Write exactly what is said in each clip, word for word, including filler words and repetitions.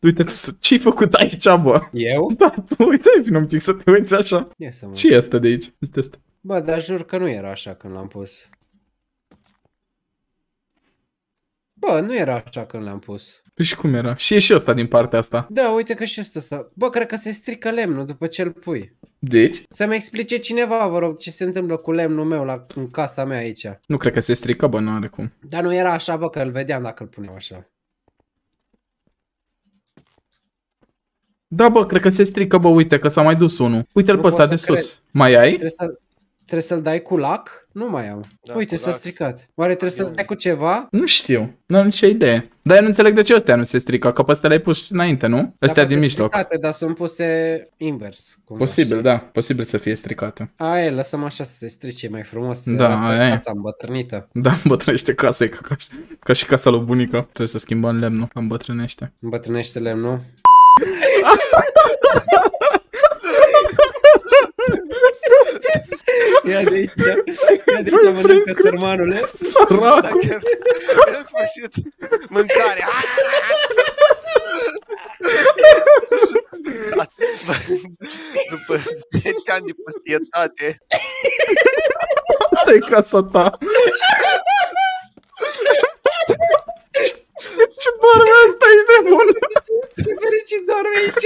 Uite, ce-ai făcut aici, bă? Eu? Da, tu uite, vin un pic să te uiți așa. Ia să mă. Ce este de aici? Este asta. Bă, dar jur că nu era așa când l-am pus. Bă, nu era așa când l-am pus. Păi și cum era? Și e și ăsta din partea asta. Da, uite că și ăsta ăsta. Bă, cred că se strică lemnul după ce îl pui. Deci? Să-mi explice cineva, vă rog, ce se întâmplă cu lemnul meu la, în casa mea aici. Nu cred că se strică, bă, nu are cum. Dar nu era așa, bă, că îl vedeam dacă îl puneam așa. Da, bă, cred că se strică, bă, uite că s-a mai dus unul. Uite-l Nu pe ăsta pot de să cred. sus. Mai ai? Trebuie să trebuie să-l dai cu lac? Nu mai am. Da, Uite, cu s-a lac. stricat. Oare trebuie să-l dai cu ceva? Nu știu, nu am nicio idee. Dar eu nu înțeleg de ce ăstea nu se strică, că pe ăstea le-ai pus înainte, nu? Ăstea din Dacă mijloc. stricate, dar sunt puse invers. Cumva, Posibil, știi? da, posibil să fie stricate. Aia, lăsăm așa să se strice mai frumos. Să Da, arate aia e. casa îmbătrânită. Da, îmbătrânește casa, e ca, ca, ca și casa lui bunica. Trebuie să schimbăm lemnul, că îmbătrânește. Îmbătrânește lemnul. Ia de aici, ia de aici, mănâncă sărmanule. Săracul! În sfârșit, mâncare. După zece ani de pustietate. Asta e casa ta! Ce doarme asta, ești de bun! Ce fericit doarme aici!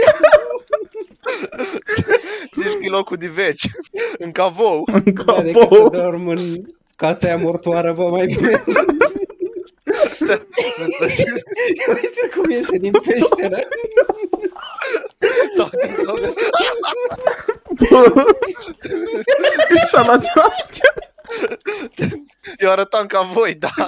Zici că e locul de veci. În cavou. În Da, decât să capou! dorm în casa aia mortoară, bă, mai bine. Uite cum iese din peșteră. Și-a la cealaltă. Eu arătam ca voi, da.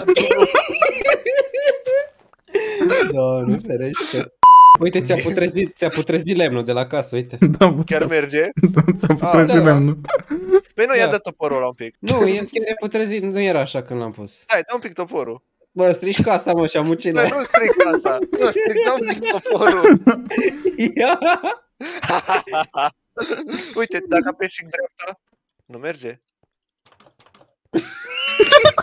Doamne, ferește. Uite, ți-a putrezit, ți-a putrezit lemnul de la casă, uite. Da, bă, Chiar merge? da, ți-a putrezit da, da. lemnul. Păi nu, ia Da. dă toporul ăla un pic. Nu, e chiar e putrezit, nu era așa când l-am pus. Hai, dă un pic toporul. Bă, strici casa, mă, și Băi, amucine. nu stric asta. Nu stric, dă un pic toporul. Ia! Uite, dacă apeși și dreapta, nu merge.